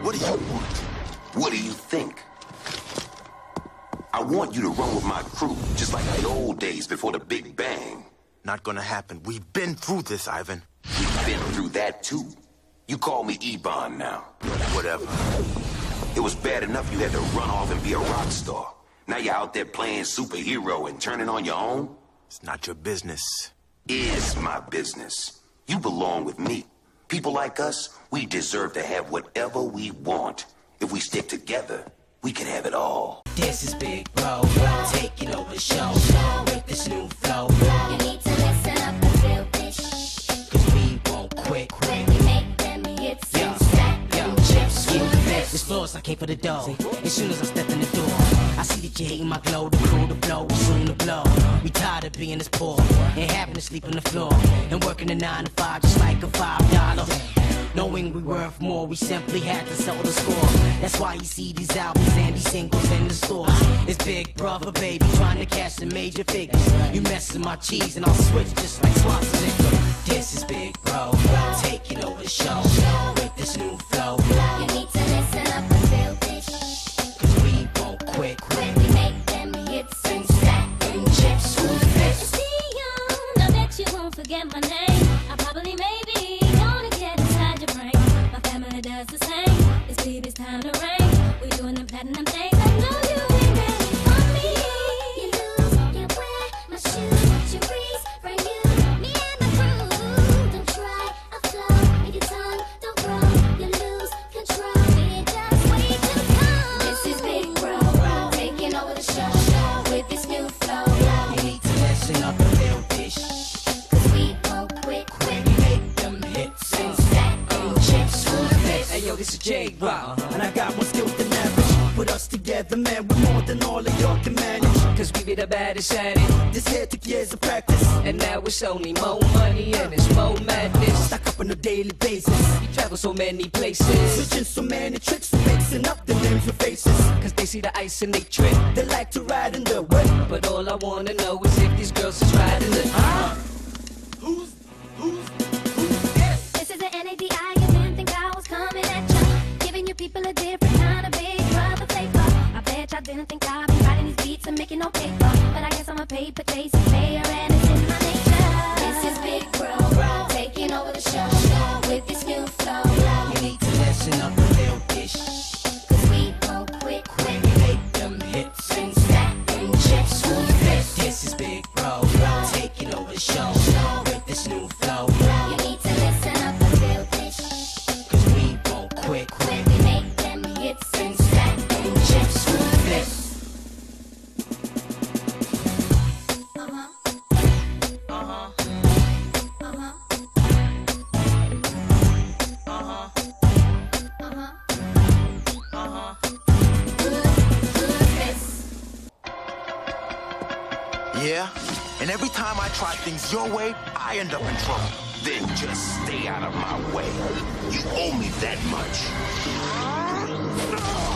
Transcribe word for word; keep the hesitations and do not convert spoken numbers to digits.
What do you want? What do you think? I want you to run with my crew, just like the old days before the Big Bang. Not gonna happen. We've been through this, Ivan. We've been through that, too. You call me Ebon now. Whatever. It was bad enough you had to run off and be a rock star. Now you're out there playing superhero and turning on your own? It's not your business. Is my business. You belong with me. People like us, we deserve to have whatever we want. If we stick together, we can have it all. This is Big Bro, taking over the show with this new flow. You need to listen up and feel this. Cause we won't quit. When we make them hits and stack them chips, you miss. This floor's I came for the dough. As soon as I step in the door, I see that you hating my glow. The crew to blow, soon to blow. We tired of being this poor and having to sleep on the floor and working a nine to five just like a five dollar. Knowing we worth more, we simply had to sell the score. That's why you see these albums and these singles in the stores. It's Big Brother, baby, trying to cash the major figures. You messing my cheese and I'll switch just like Schwarzenegger. This is Big Bro, taking over the show with this new flow. You need to listen up and feel this. Cause we won't quit. When we make them hits and stack them chips, who's this? It's Dion, I bet you won't forget my name. I probably maybe gonna get inside your brain. My family does the same. It's baby's time to reign. We're doing the platinum things. I know you ain't ready for me. You lose, you wear my shoes, you breeze, bring you, me and my crew. Don't try, I'll flow with your tongue. Don't grow, you lose control. We just wait to come. This is Big Bro, taking over the show with this new flow. You need to listen up and feel this. Cause we won't quit, quit. We make them hits and Stack them chips, who's this? Hey yo, this is J-Rock, and I got one skill to leverage. Put us together, man, we're more than all of y'all can manage. Cause we be the baddest at it. This here took years of practice. And now it's only more money and it's more madness. Stack up on a daily basis. We travel so many places. Switching so many tricks, mixing up the names with faces. Cause they see the ice and they trip. They like to ride in the whip. But all I wanna know is if these girls is riding the Huh? Who's, who's, who's this? This is the N A D I, you didn't think I was coming at ya. Giving you people a different kind of Big Brother flavor. I bet y'all didn't think I'd be writing these beats and making no paper. But I guess I'm a paper chasing player and it's in my nature. This is Big Bro, taking over the show with this new flow. You need to listen up and feel this. Cause we won't quit, quit. We make them hits And stack them chips, who's this? This is Big Bro, taking over the show with this new flow. You need to listen up and feel this. Cause we won't quit. When we make them hits and stack them chips, who's this? Uh-huh. Uh-huh. Uh-huh. Uh-huh. Uh-huh. Uh-huh. Who's this? Yeah? And every time I try things your way, I end up in trouble. Then just stay out of my way. You owe me that much.